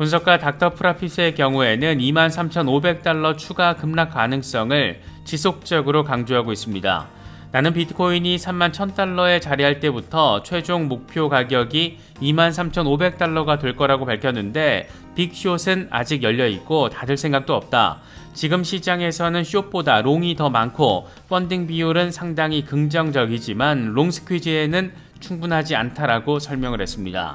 분석가 닥터 프라피스의 경우에는 23,500달러 추가 급락 가능성을 지속적으로 강조하고 있습니다. 나는 비트코인이 31,000달러에 자리할 때부터 최종 목표 가격이 23,500달러가 될 거라고 밝혔는데 빅숏은 아직 열려있고 닫을 생각도 없다. 지금 시장에서는 숏보다 롱이 더 많고 펀딩 비율은 상당히 긍정적이지만 롱 스퀴즈에는 충분하지 않다라고 설명을 했습니다.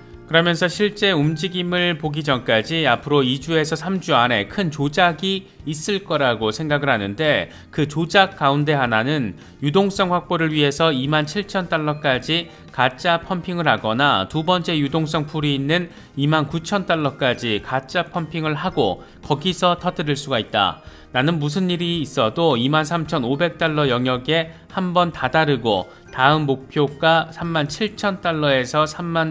그러면서 실제 움직임을 보기 전까지 앞으로 2주에서 3주 안에 큰 조작이 있을 거라고 생각을 하는데 그 조작 가운데 하나는 유동성 확보를 위해서 27,000달러까지 가짜 펌핑을 하거나 두 번째 유동성 풀이 있는 29,000달러까지 가짜 펌핑을 하고 거기서 터뜨릴 수가 있다. 나는 무슨 일이 있어도 23,500달러 영역에 한번 다다르고 다음 목표가 37,000달러에서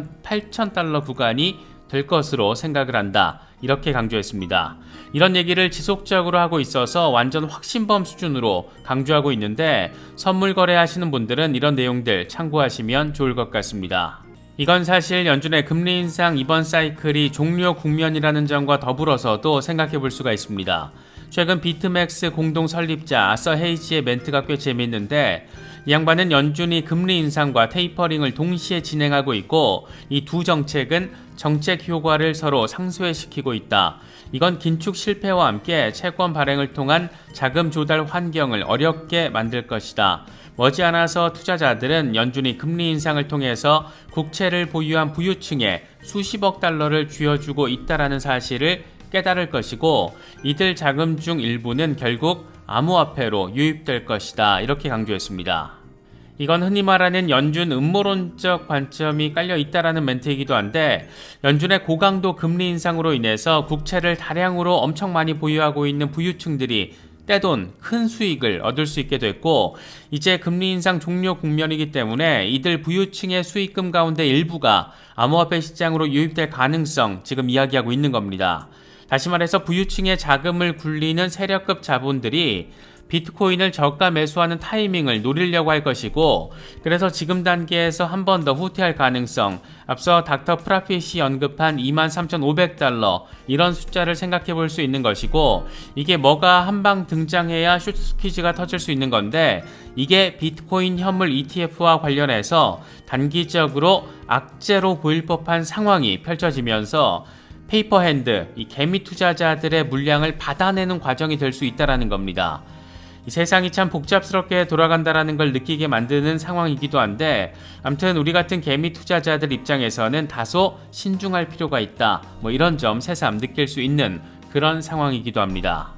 38,000달러 구간이 될 것으로 생각을 한다. 이렇게 강조했습니다. 이런 얘기를 지속적으로 하고 있어서 완전 확신범 수준으로 강조하고 있는데 선물 거래하시는 분들은 이런 내용들 참고하시면 좋을 것 같습니다. 이건 사실 연준의 금리 인상 이번 사이클이 종료 국면이라는 점과 더불어서도 생각해 볼 수가 있습니다. 최근 비트맥스 공동 설립자 아서 헤이지의 멘트가 꽤 재밌는데 이 양반은 연준이 금리 인상과 테이퍼링을 동시에 진행하고 있고 이 두 정책은 정책 효과를 서로 상쇄시키고 있다. 이건 긴축 실패와 함께 채권 발행을 통한 자금 조달 환경을 어렵게 만들 것이다. 머지않아서 투자자들은 연준이 금리 인상을 통해서 국채를 보유한 부유층에 수십억 달러를 쥐어주고 있다는 사실을 깨달을 것이고 이들 자금 중 일부는 결국 암호화폐로 유입될 것이다. 이렇게 강조했습니다. 이건 흔히 말하는 연준 음모론적 관점이 깔려 있다라는 멘트이기도 한데 연준의 고강도 금리 인상으로 인해서 국채를 다량으로 엄청 많이 보유하고 있는 부유층들이 떼돈 큰 수익을 얻을 수 있게 됐고 이제 금리 인상 종료 국면이기 때문에 이들 부유층의 수익금 가운데 일부가 암호화폐 시장으로 유입될 가능성 지금 이야기하고 있는 겁니다. 다시 말해서 부유층의 자금을 굴리는 세력급 자본들이 비트코인을 저가 매수하는 타이밍을 노리려고 할 것이고 그래서 지금 단계에서 한 번 더 후퇴할 가능성 앞서 닥터 프라핏이 언급한 23,500달러 이런 숫자를 생각해 볼 수 있는 것이고 이게 뭐가 한방 등장해야 숏스퀴즈가 터질 수 있는 건데 이게 비트코인 현물 ETF와 관련해서 단기적으로 악재로 보일 법한 상황이 펼쳐지면서 페이퍼핸드, 이 개미 투자자들의 물량을 받아내는 과정이 될 수 있다는 겁니다. 이 세상이 참 복잡스럽게 돌아간다는 걸 느끼게 만드는 상황이기도 한데 아무튼 우리 같은 개미 투자자들 입장에서는 다소 신중할 필요가 있다. 이런 점 새삼 느낄 수 있는 그런 상황이기도 합니다.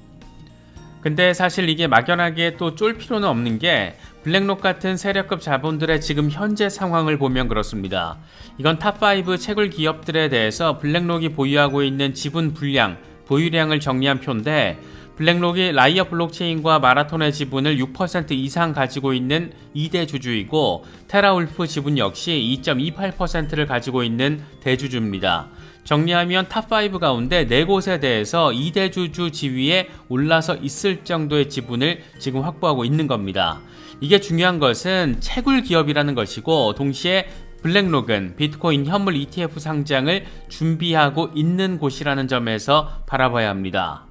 근데 사실 이게 막연하게 또 쫄 필요는 없는 게 블랙록 같은 세력급 자본들의 지금 현재 상황을 보면 그렇습니다. 이건 탑5 채굴 기업들에 대해서 블랙록이 보유하고 있는 지분 분량, 보유량을 정리한 표인데 블랙록이 라이어 블록체인과 마라톤의 지분을 6% 이상 가지고 있는 2대 주주이고 테라울프 지분 역시 2.28%를 가지고 있는 대주주입니다. 정리하면 탑5 가운데 4곳에 대해서 2대 주주 지위에 올라서 있을 정도의 지분을 지금 확보하고 있는 겁니다. 이게 중요한 것은 채굴 기업이라는 것이고 동시에 블랙록은 비트코인 현물 ETF 상장을 준비하고 있는 곳이라는 점에서 바라봐야 합니다.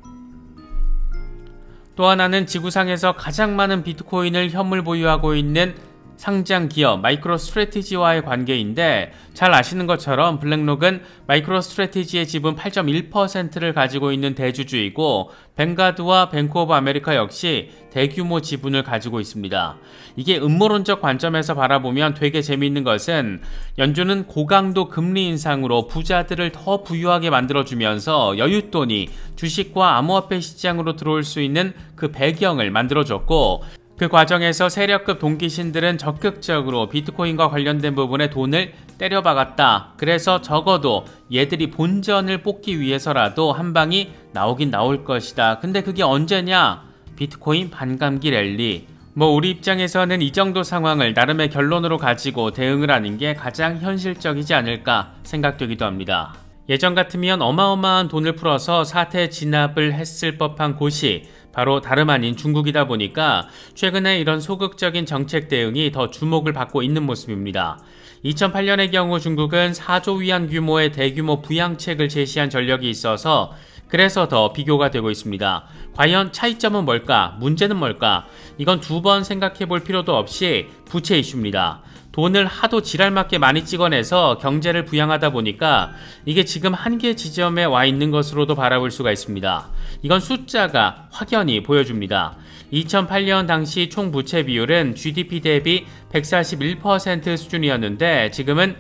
또 하나는 지구상에서 가장 많은 비트코인을 현물 보유하고 있는 상장 기업 마이크로스트래티지와의 관계인데 잘 아시는 것처럼 블랙록은 마이크로스트래티지의 지분 8.1%를 가지고 있는 대주주이고 뱅가드와 뱅크 오브 아메리카 역시 대규모 지분을 가지고 있습니다. 이게 음모론적 관점에서 바라보면 되게 재미있는 것은 연준은 고강도 금리 인상으로 부자들을 더 부유하게 만들어주면서 여윳돈이 주식과 암호화폐 시장으로 들어올 수 있는 그 배경을 만들어줬고 그 과정에서 세력급 동기신들은 적극적으로 비트코인과 관련된 부분에 돈을 때려박았다. 그래서 적어도 얘들이 본전을 뽑기 위해서라도 한 방이 나오긴 나올 것이다. 근데 그게 언제냐? 비트코인 반감기 랠리. 우리 입장에서는 이 정도 상황을 나름의 결론으로 가지고 대응을 하는 게 가장 현실적이지 않을까 생각되기도 합니다. 예전 같으면 어마어마한 돈을 풀어서 사태 진압을 했을 법한 곳이 바로 다름 아닌 중국이다 보니까 최근에 이런 소극적인 정책 대응이 더 주목을 받고 있는 모습입니다. 2008년의 경우 중국은 4조 위안 규모의 대규모 부양책을 제시한 전력이 있어서 그래서 더 비교가 되고 있습니다. 과연 차이점은 뭘까? 문제는 뭘까? 이건 두 번 생각해 볼 필요도 없이 부채 이슈입니다. 돈을 하도 지랄맞게 많이 찍어내서 경제를 부양하다 보니까 이게 지금 한계 지점에 와 있는 것으로도 바라볼 수가 있습니다. 이건 숫자가 확연히 보여줍니다. 2008년 당시 총 부채 비율은 GDP 대비 141% 수준이었는데 지금은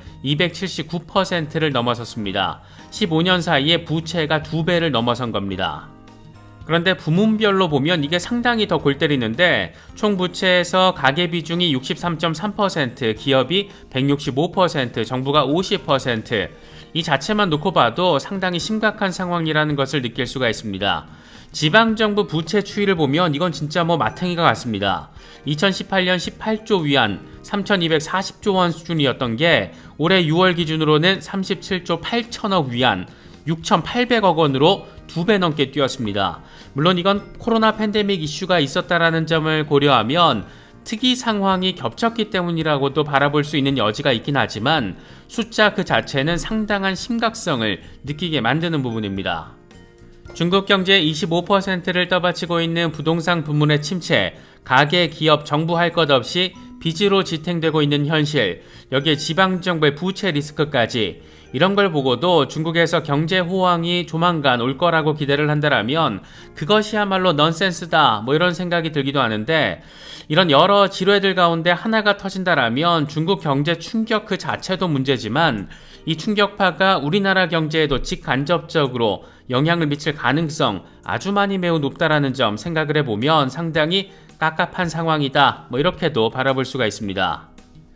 279%를 넘어섰습니다. 15년 사이에 부채가 2배를 넘어선 겁니다. 그런데 부문별로 보면 이게 상당히 더 골 때리는데 총 부채에서 가계 비중이 63.3%, 기업이 165%, 정부가 50%, 이 자체만 놓고 봐도 상당히 심각한 상황이라는 것을 느낄 수가 있습니다. 지방정부 부채 추이를 보면 이건 진짜 마탱이가 같습니다. 2018년 18조 위안 3,240조 원 수준이었던 게 올해 6월 기준으로는 37조 8천억 위안 6,800억 원으로 2배 넘게 뛰었습니다. 물론 이건 코로나 팬데믹 이슈가 있었다라는 점을 고려하면 특이 상황이 겹쳤기 때문이라고도 바라볼 수 있는 여지가 있긴 하지만 숫자 그 자체는 상당한 심각성을 느끼게 만드는 부분입니다. 중국 경제의 25%를 떠받치고 있는 부동산 부문의 침체, 가계, 기업, 정부 할 것 없이 빚으로 지탱되고 있는 현실, 여기에 지방정부의 부채 리스크까지 이런 걸 보고도 중국에서 경제 호황이 조만간 올 거라고 기대를 한다라면 그것이야말로 넌센스다 이런 생각이 들기도 하는데 이런 여러 지뢰들 가운데 하나가 터진다라면 중국 경제 충격 그 자체도 문제지만 이 충격파가 우리나라 경제에도 직간접적으로 영향을 미칠 가능성 아주 많이 매우 높다라는 점 생각을 해보면 상당히 깝깝한 상황이다 이렇게도 바라볼 수가 있습니다.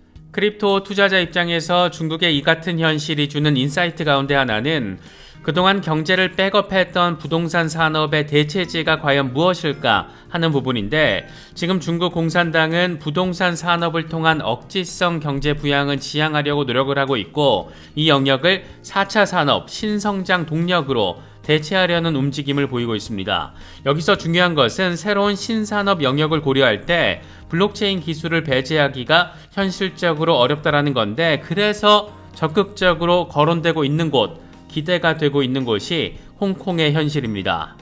크립토 투자자 입장에서 중국의 이 같은 현실이 주는 인사이트 가운데 하나는 그동안 경제를 백업했던 부동산 산업의 대체제가 과연 무엇일까 하는 부분인데 지금 중국 공산당은 부동산 산업을 통한 억지성 경제 부양은 지향하려고 노력을 하고 있고 이 영역을 4차 산업 신성장 동력으로 대체하려는 움직임을 보이고 있습니다. 여기서 중요한 것은 새로운 신산업 영역을 고려할 때 블록체인 기술을 배제하기가 현실적으로 어렵다라는 건데 그래서 적극적으로 거론되고 있는 곳, 기대가 되고 있는 곳이 홍콩의 현실입니다.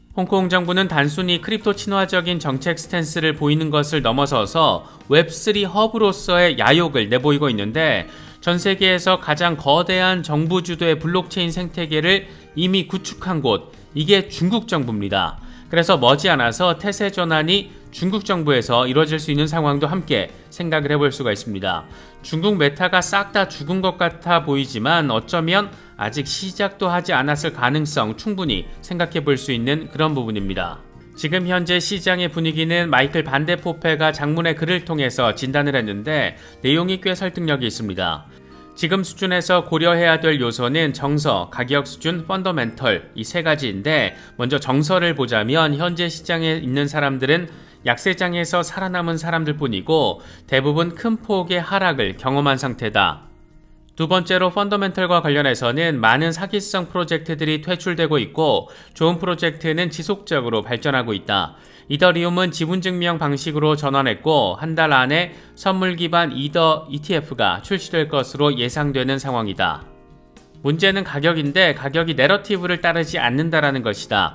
홍콩 정부는 단순히 크립토 친화적인 정책 스탠스를 보이는 것을 넘어서서 웹3 허브로서의 야욕을 내보이고 있는데 전 세계에서 가장 거대한 정부 주도의 블록체인 생태계를 이미 구축한 곳, 이게 중국 정부입니다. 그래서 머지않아서 태세 전환이 중국 정부에서 이루어질 수 있는 상황도 함께 생각을 해볼 수가 있습니다. 중국 메타가 싹 다 죽은 것 같아 보이지만 어쩌면 아직 시작도 하지 않았을 가능성 충분히 생각해 볼 수 있는 그런 부분입니다. 지금 현재 시장의 분위기는 마이클 반데포페가 장문의 글을 통해서 진단을 했는데 내용이 꽤 설득력이 있습니다. 지금 수준에서 고려해야 될 요소는 정서, 가격 수준, 펀더멘털 이 세 가지인데 먼저 정서를 보자면 현재 시장에 있는 사람들은 약세장에서 살아남은 사람들 뿐이고 대부분 큰 폭의 하락을 경험한 상태다. 두 번째로 펀더멘털과 관련해서는 많은 사기성 프로젝트들이 퇴출되고 있고 좋은 프로젝트는 지속적으로 발전하고 있다. 이더리움은 지분증명 방식으로 전환했고 한 달 안에 선물 기반 이더 ETF가 출시될 것으로 예상되는 상황이다. 문제는 가격인데 가격이 내러티브를 따르지 않는다라는 것이다.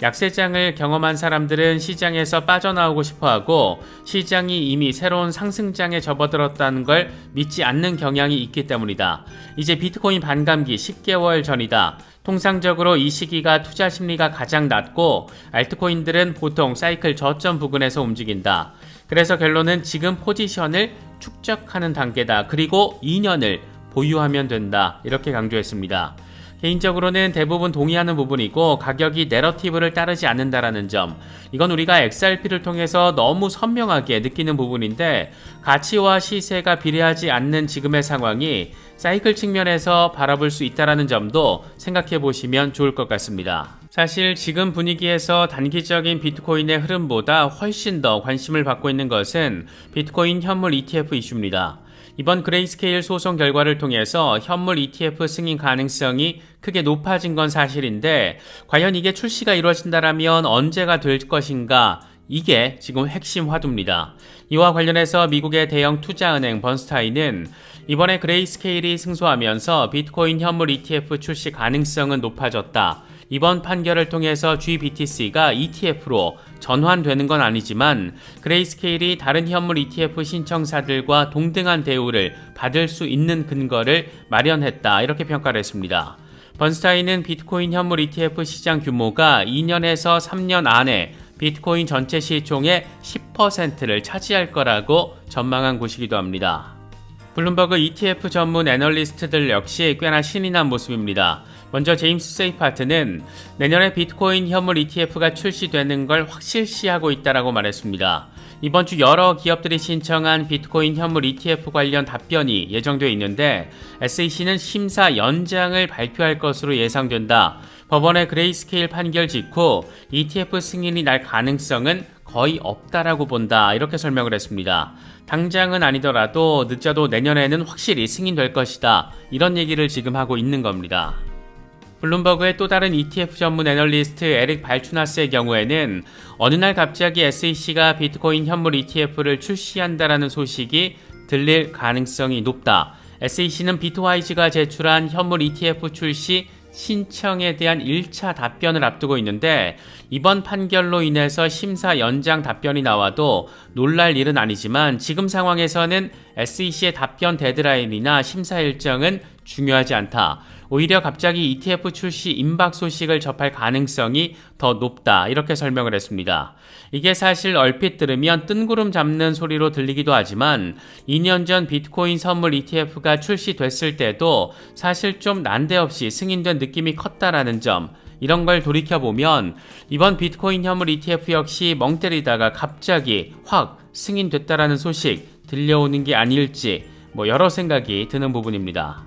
약세장을 경험한 사람들은 시장에서 빠져나오고 싶어하고 시장이 이미 새로운 상승장에 접어들었다는 걸 믿지 않는 경향이 있기 때문이다. 이제 비트코인 반감기 10개월 전이다. 통상적으로 이 시기가 투자 심리가 가장 낮고 알트코인들은 보통 사이클 저점 부근에서 움직인다. 그래서 결론은 지금 포지션을 축적하는 단계다. 그리고 2년을 보유하면 된다. 이렇게 강조했습니다. 개인적으로는 대부분 동의하는 부분이고 가격이 내러티브를 따르지 않는다라는 점, 이건 우리가 XRP를 통해서 너무 선명하게 느끼는 부분인데 가치와 시세가 비례하지 않는 지금의 상황이 사이클 측면에서 바라볼 수 있다는 점도 생각해 보시면 좋을 것 같습니다. 사실 지금 분위기에서 단기적인 비트코인의 흐름보다 훨씬 더 관심을 받고 있는 것은 비트코인 현물 ETF 이슈입니다. 이번 그레이스케일 소송 결과를 통해서 현물 ETF 승인 가능성이 크게 높아진 건 사실인데 과연 이게 출시가 이루어진다면 언제가 될 것인가, 이게 지금 핵심 화두입니다. 이와 관련해서 미국의 대형 투자은행 번스타인은 이번에 그레이스케일이 승소하면서 비트코인 현물 ETF 출시 가능성은 높아졌다. 이번 판결을 통해서 GBTC가 ETF로 전환되는 건 아니지만 그레이스케일이 다른 현물 ETF 신청사들과 동등한 대우를 받을 수 있는 근거를 마련했다. 이렇게 평가를 했습니다. 번스타인은 비트코인 현물 ETF 시장 규모가 2년에서 3년 안에 비트코인 전체 시총의 10%를 차지할 거라고 전망한 곳이기도 합니다. 블룸버그 ETF 전문 애널리스트들 역시 꽤나 신이 난 모습입니다. 먼저 제임스 세이파트는 내년에 비트코인 현물 ETF가 출시되는 걸 확실시하고 있다고 말했습니다. 이번 주 여러 기업들이 신청한 비트코인 현물 ETF 관련 답변이 예정되어 있는데 SEC는 심사 연장을 발표할 것으로 예상된다. 법원의 그레이스케일 판결 직후 ETF 승인이 날 가능성은 거의 없다라고 본다. 이렇게 설명을 했습니다. 당장은 아니더라도 늦어도 내년에는 확실히 승인될 것이다. 이런 얘기를 지금 하고 있는 겁니다. 블룸버그의 또 다른 ETF 전문 애널리스트 에릭 발추나스의 경우에는 어느 날 갑자기 SEC가 비트코인 현물 ETF를 출시한다라는 소식이 들릴 가능성이 높다. SEC는 비트와이즈가 제출한 현물 ETF 출시 신청에 대한 1차 답변을 앞두고 있는데 이번 판결로 인해서 심사 연장 답변이 나와도 놀랄 일은 아니지만 지금 상황에서는 SEC의 답변 데드라인이나 심사 일정은 중요하지 않다. 오히려 갑자기 ETF 출시 임박 소식을 접할 가능성이 더 높다. 이렇게 설명을 했습니다. 이게 사실 얼핏 들으면 뜬구름 잡는 소리로 들리기도 하지만 2년 전 비트코인 선물 ETF가 출시됐을 때도 사실 좀 난데없이 승인된 느낌이 컸다라는 점, 이런 걸 돌이켜보면 이번 비트코인 현물 ETF 역시 멍 때리다가 갑자기 확 승인됐다라는 소식 들려오는 게 아닐지 여러 생각이 드는 부분입니다.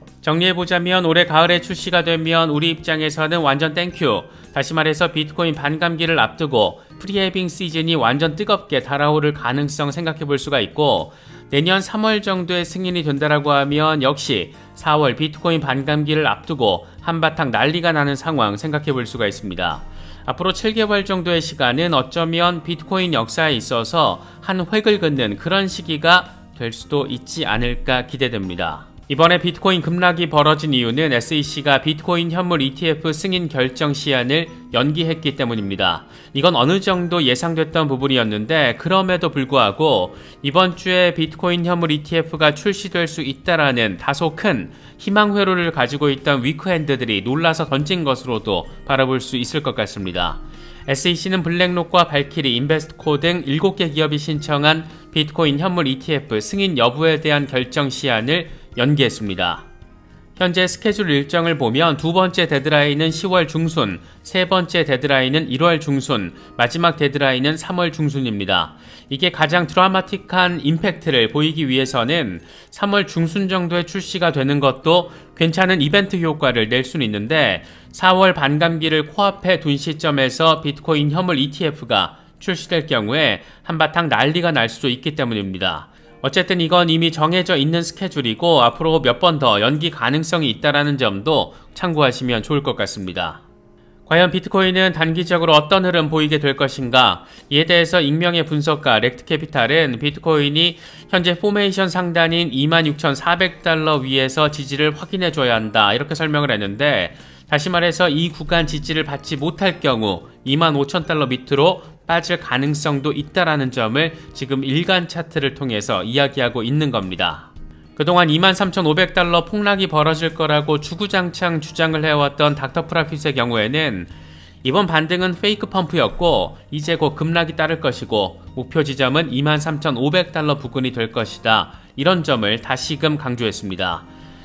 정리해보자면 올해 가을에 출시가 되면 우리 입장에서는 완전 땡큐. 다시 말해서 비트코인 반감기를 앞두고 프리헤빙 시즌이 완전 뜨겁게 달아오를 가능성 생각해볼 수가 있고 내년 3월 정도에 승인이 된다라고 하면 역시 4월 비트코인 반감기를 앞두고 한바탕 난리가 나는 상황 생각해볼 수가 있습니다. 앞으로 7개월 정도의 시간은 어쩌면 비트코인 역사에 있어서 한 획을 긋는 그런 시기가 될 수도 있지 않을까 기대됩니다. 이번에 비트코인 급락이 벌어진 이유는 SEC가 비트코인 현물 ETF 승인 결정 시한을 연기했기 때문입니다. 이건 어느 정도 예상됐던 부분이었는데 그럼에도 불구하고 이번 주에 비트코인 현물 ETF가 출시될 수 있다라는 다소 큰 희망 회로를 가지고 있던 위크핸드들이 놀라서 던진 것으로도 바라볼 수 있을 것 같습니다. SEC는 블랙록과 발키리, 인베스트코 등 7개 기업이 신청한 비트코인 현물 ETF 승인 여부에 대한 결정 시한을 연기했습니다. 현재 스케줄 일정을 보면 두 번째 데드라인은 10월 중순, 세 번째 데드라인은 1월 중순, 마지막 데드라인은 3월 중순입니다. 이게 가장 드라마틱한 임팩트를 보이기 위해서는 3월 중순 정도에 출시가 되는 것도 괜찮은 이벤트 효과를 낼 수는 있는데 4월 반감기를 코앞에 둔 시점에서 비트코인 현물 ETF가 출시될 경우에 한바탕 난리가 날 수도 있기 때문입니다. 어쨌든 이건 이미 정해져 있는 스케줄이고 앞으로 몇 번 더 연기 가능성이 있다는 점도 참고하시면 좋을 것 같습니다. 과연 비트코인은 단기적으로 어떤 흐름 보이게 될 것인가? 이에 대해서 익명의 분석가 렉트캐피탈은 비트코인이 현재 포메이션 상단인 26,400달러 위에서 지지를 확인해줘야 한다 이렇게 설명을 했는데 다시 말해서 이 구간 지지를 받지 못할 경우 25,000달러 밑으로 빠질 가능성도 있다라는 점을 지금 일간 차트를 통해서 이야기하고 있는 겁니다. 그동안 23,500달러 폭락이 벌어질 거라고 주구장창 주장을 해왔던 닥터 프라핏의 경우에는 이번 반등은 페이크 펌프였고 이제 곧 급락이 따를 것이고 목표 지점은 23,500달러 부근이 될 것이다. 이런 점을 다시금 강조했습니다.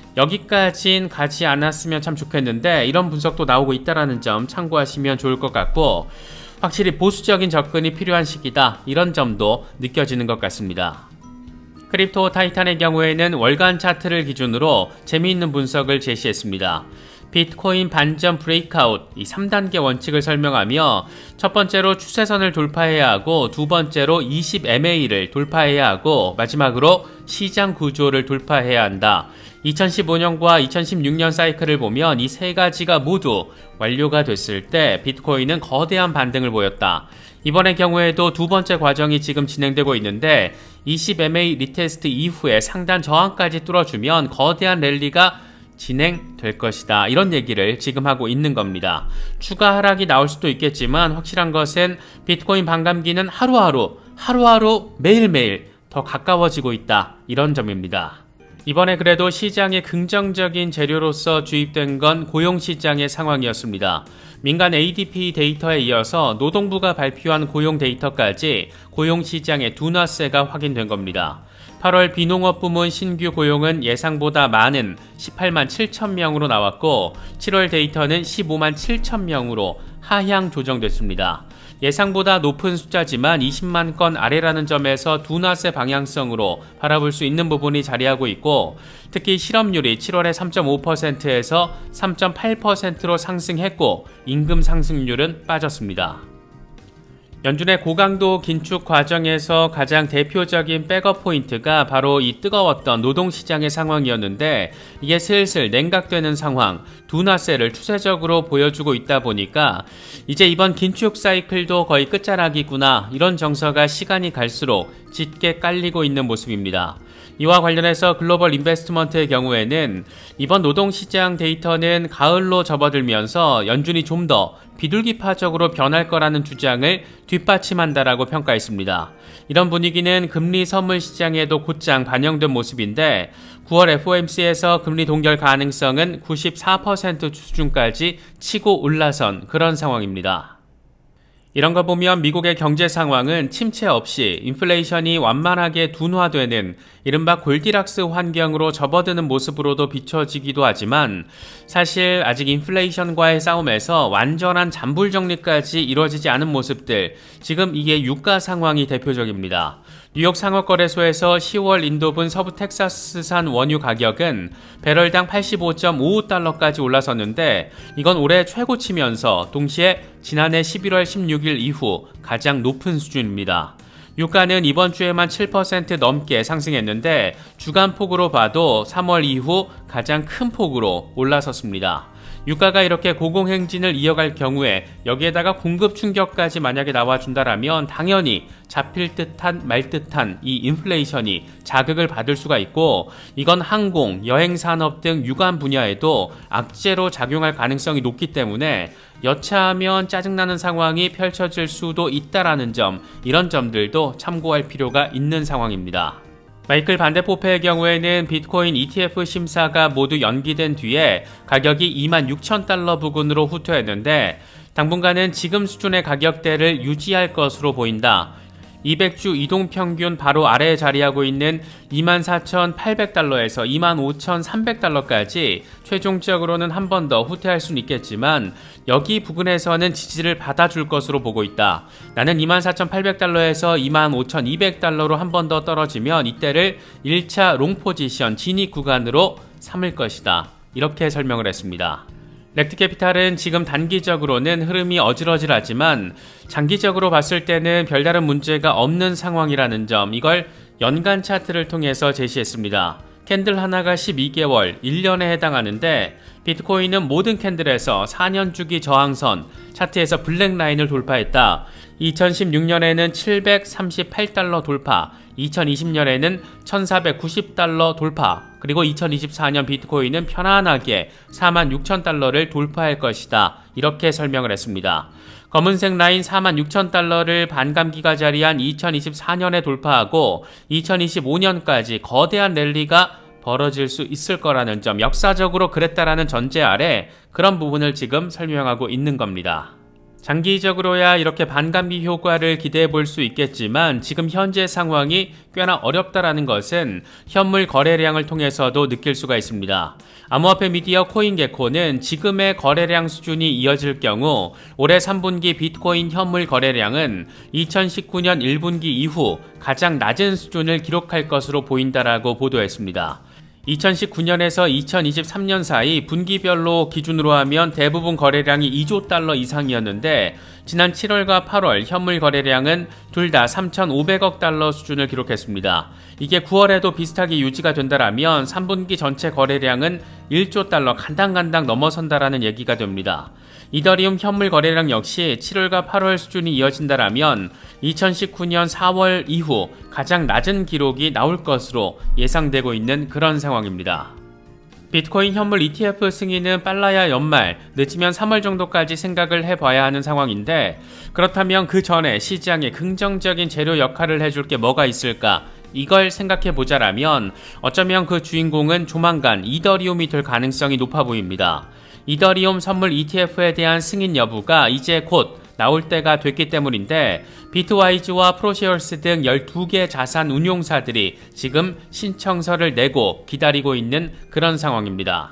여기까진 가지 않았으면 참 좋겠는데 이런 분석도 나오고 있다는 점 참고하시면 좋을 것 같고 확실히 보수적인 접근이 필요한 시기다 이런 점도 느껴지는 것 같습니다. 크립토 타이탄의 경우에는 월간 차트를 기준으로 재미있는 분석을 제시했습니다. 비트코인 반전 브레이크아웃 이 3단계 원칙을 설명하며 첫 번째로 추세선을 돌파해야 하고 두 번째로 20MA를 돌파해야 하고 마지막으로 시장 구조를 돌파해야 한다. 2015년과 2016년 사이클을 보면 이 세 가지가 모두 완료가 됐을 때 비트코인은 거대한 반등을 보였다. 이번의 경우에도 두 번째 과정이 지금 진행되고 있는데 20MA 리테스트 이후에 상단 저항까지 뚫어주면 거대한 랠리가 진행될 것이다. 이런 얘기를 지금 하고 있는 겁니다. 추가 하락이 나올 수도 있겠지만 확실한 것은 비트코인 반감기는 하루하루 매일매일 더 가까워지고 있다. 이런 점입니다. 이번에 그래도 시장에 긍정적인 재료로서 주입된 건 고용시장의 상황이었습니다. 민간 ADP 데이터에 이어서 노동부가 발표한 고용 데이터까지 고용시장의 둔화세가 확인된 겁니다. 8월 비농업 부문 신규 고용은 예상보다 많은 18만 7천 명으로 나왔고 7월 데이터는 15만 7천 명으로 하향 조정됐습니다. 예상보다 높은 숫자지만 20만 건 아래라는 점에서 둔화세 방향성으로 바라볼 수 있는 부분이 자리하고 있고 특히 실업률이 7월에 3.5%에서 3.8%로 상승했고 임금 상승률은 빠졌습니다. 연준의 고강도 긴축 과정에서 가장 대표적인 백업 포인트가 바로 이 뜨거웠던 노동시장의 상황이었는데 이게 슬슬 냉각되는 상황, 둔화세를 추세적으로 보여주고 있다 보니까 이제 이번 긴축 사이클도 거의 끝자락이구나 이런 정서가 시간이 갈수록 짙게 깔리고 있는 모습입니다. 이와 관련해서 글로벌 인베스트먼트의 경우에는 이번 노동시장 데이터는 가을로 접어들면서 연준이 좀 더 비둘기파적으로 변할 거라는 주장을 뒷받침한다라고 평가했습니다. 이런 분위기는 금리 선물 시장에도 곧장 반영된 모습인데 9월 FOMC에서 금리 동결 가능성은 94% 수준까지 치고 올라선 그런 상황입니다. 이런 거 보면 미국의 경제 상황은 침체 없이 인플레이션이 완만하게 둔화되는 이른바 골디락스 환경으로 접어드는 모습으로도 비춰지기도 하지만 사실 아직 인플레이션과의 싸움에서 완전한 잔불 정리까지 이루어지지 않은 모습들, 지금 이게 유가 상황이 대표적입니다. 뉴욕 상업거래소에서 10월 인도분 서부 텍사스산 원유 가격은 배럴당 85.55달러까지 올라섰는데 이건 올해 최고치면서 동시에 지난해 11월 16일 이후 가장 높은 수준입니다. 유가는 이번 주에만 7% 넘게 상승했는데 주간 폭으로 봐도 3월 이후 가장 큰 폭으로 올라섰습니다. 유가가 이렇게 고공행진을 이어갈 경우에 여기에다가 공급 충격까지 만약에 나와준다라면 당연히 잡힐 듯한 말 듯한 이 인플레이션이 자극을 받을 수가 있고 이건 항공, 여행산업 등 유관 분야에도 악재로 작용할 가능성이 높기 때문에 여차하면 짜증나는 상황이 펼쳐질 수도 있다라는 점, 이런 점들도 참고할 필요가 있는 상황입니다. 마이클 반데포페의 경우에는 비트코인 ETF 심사가 모두 연기된 뒤에 가격이 26,000달러 부근으로 후퇴했는데 당분간은 지금 수준의 가격대를 유지할 것으로 보인다. 200주 이동평균 바로 아래에 자리하고 있는 24,800달러에서 25,300달러까지 최종적으로는 한 번 더 후퇴할 수는 있겠지만 여기 부근에서는 지지를 받아줄 것으로 보고 있다. 나는 24,800달러에서 25,200달러로 한 번 더 떨어지면 이때를 1차 롱 포지션 진입 구간으로 삼을 것이다. 이렇게 설명을 했습니다. 렉트캐피탈은 지금 단기적으로는 흐름이 어질어질하지만 장기적으로 봤을 때는 별다른 문제가 없는 상황이라는 점, 이걸 연간 차트를 통해서 제시했습니다. 캔들 하나가 12개월, 1년에 해당하는데 비트코인은 모든 캔들에서 4년 주기 저항선, 차트에서 블랙라인을 돌파했다. 2016년에는 738달러 돌파, 2020년에는 1490달러 돌파, 그리고 2024년 비트코인은 편안하게 46,000달러를 돌파할 것이다. 이렇게 설명을 했습니다. 검은색 라인 46,000달러를 반감기가 자리한 2024년에 돌파하고 2025년까지 거대한 랠리가 벌어질 수 있을 거라는 점, 역사적으로 그랬다라는 전제 아래 그런 부분을 지금 설명하고 있는 겁니다. 장기적으로야 이렇게 반감기 효과를 기대해 볼 수 있겠지만 지금 현재 상황이 꽤나 어렵다라는 것은 현물 거래량을 통해서도 느낄 수가 있습니다. 암호화폐 미디어 코인게코는 지금의 거래량 수준이 이어질 경우 올해 3분기 비트코인 현물 거래량은 2019년 1분기 이후 가장 낮은 수준을 기록할 것으로 보인다라고 보도했습니다. 2019년에서 2023년 사이 분기별로 기준으로 하면 대부분 거래량이 2조 달러 이상이었는데 지난 7월과 8월 현물 거래량은 둘 다 3,500억 달러 수준을 기록했습니다. 이게 9월에도 비슷하게 유지가 된다라면 3분기 전체 거래량은 1조 달러 간당간당 넘어선다라는 얘기가 됩니다. 이더리움 현물 거래량 역시 7월과 8월 수준이 이어진다라면 2019년 4월 이후 가장 낮은 기록이 나올 것으로 예상되고 있는 그런 상황입니다. 비트코인 현물 ETF 승인은 빨라야 연말, 늦으면 3월 정도까지 생각을 해봐야 하는 상황인데 그렇다면 그 전에 시장에 긍정적인 재료 역할을 해줄 게 뭐가 있을까? 이걸 생각해보자라면 어쩌면 그 주인공은 조만간 이더리움이 될 가능성이 높아 보입니다. 이더리움 선물 ETF에 대한 승인 여부가 이제 곧 나올 때가 됐기 때문인데 비트와이즈와 프로쉐어스 등 12개 자산 운용사들이 지금 신청서를 내고 기다리고 있는 그런 상황입니다.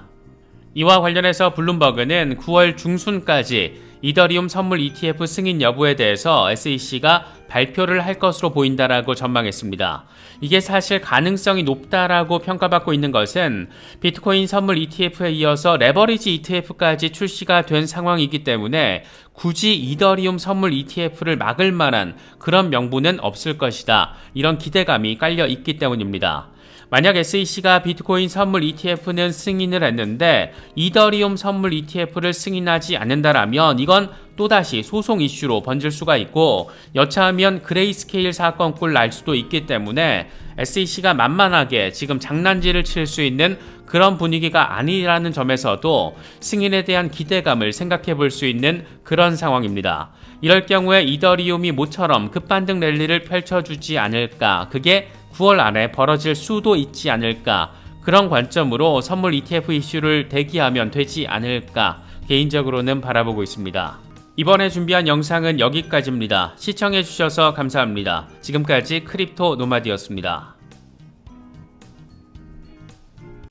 이와 관련해서 블룸버그는 9월 중순까지 이더리움 선물 ETF 승인 여부에 대해서 SEC가 발표를 할 것으로 보인다라고 전망했습니다. 이게 사실 가능성이 높다라고 평가받고 있는 것은 비트코인 선물 ETF에 이어서 레버리지 ETF까지 출시가 된 상황이기 때문에 굳이 이더리움 선물 ETF를 막을 만한 그런 명분은 없을 것이다. 이런 기대감이 깔려 있기 때문입니다. 만약 SEC가 비트코인 선물 ETF는 승인을 했는데 이더리움 선물 ETF를 승인하지 않는다라면 이건 또다시 소송 이슈로 번질 수가 있고 여차하면 그레이스케일 사건꼴 날 수도 있기 때문에 SEC가 만만하게 지금 장난질을 칠 수 있는 그런 분위기가 아니라는 점에서도 승인에 대한 기대감을 생각해 볼 수 있는 그런 상황입니다. 이럴 경우에 이더리움이 모처럼 급반등 랠리를 펼쳐주지 않을까, 그게 9월 안에 벌어질 수도 있지 않을까, 그런 관점으로 선물 ETF 이슈를 대기하면 되지 않을까 개인적으로는 바라보고 있습니다. 이번에 준비한 영상은 여기까지입니다. 시청해주셔서 감사합니다. 지금까지 크립토 노마드였습니다.